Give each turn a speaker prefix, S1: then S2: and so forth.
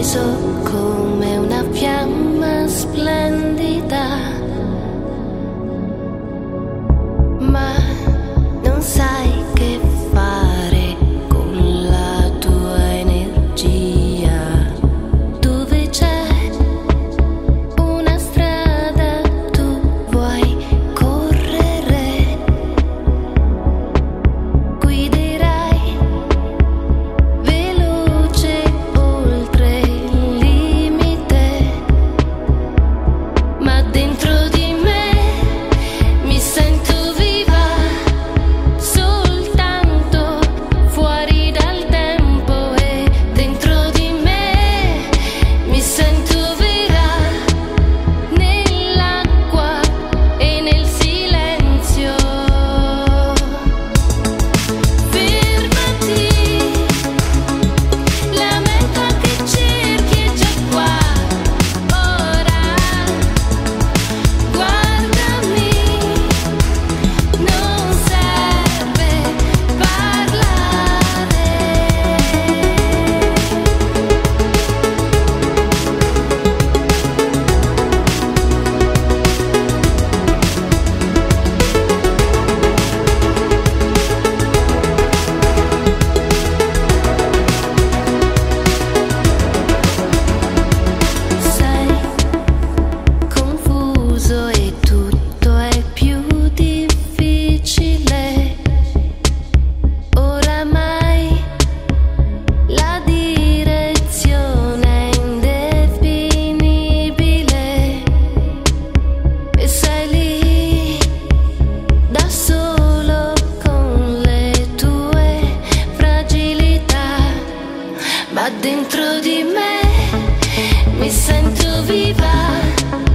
S1: viso come una fiamma splendida, ma non sai che fare con la tua energia. Dove c'è una strada tu vuoi correre, guiderai veloce oltre il limite, ma dentro di me mi sento viva, soltanto fuori dal tempo, e dentro di me mi sento vera, nell'acqua e nel silenzio. Fermati, la meta che cerchi è già qua, ora guardami, non serve parlare. Sei confuso e tutto è più difficile. Oramai la direzione è indefinibile e sei lì da solo con le tue fragilità, ma dentro di me mi sento viva.